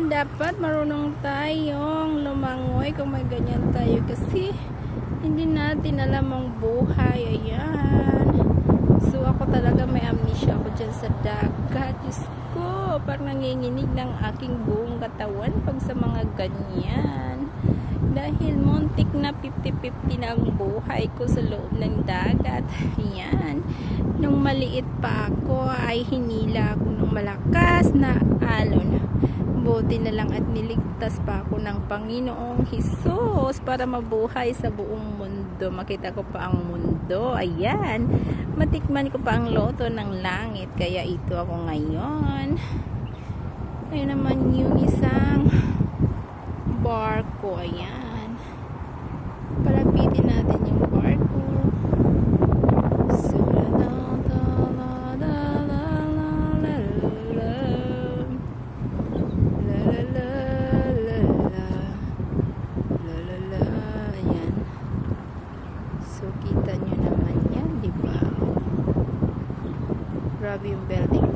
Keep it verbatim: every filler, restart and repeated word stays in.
dapat marunong tayong lumangoy kung may ganyan tayo kasi hindi natin alam ang buhay. Ayan. So ako talaga may amnesia ako dyan sa dagat. Diyos ko, parang nanginginig ng aking buong katawan pag sa mga ganyan. Dahil muntik na fifty fifty na ang buhay ko sa loob ng dagat. Ayan. Nung maliit pa ako ay hinila ako ng malakas na alon. Buti na lang at niligtas pa ako ng Panginoong Hesus para mabuhay sa buong mundo. Makita ko pa ang mundo. Ayan. Matikman ko pa ang loto ng langit. Kaya ito ako ngayon. Ayun naman yung isang barko. Ayan. Palapitin natin yung barko. So, la la la la la la la la la la la. Ayan. So, kita nyo naman yan, diba? Grabe yung building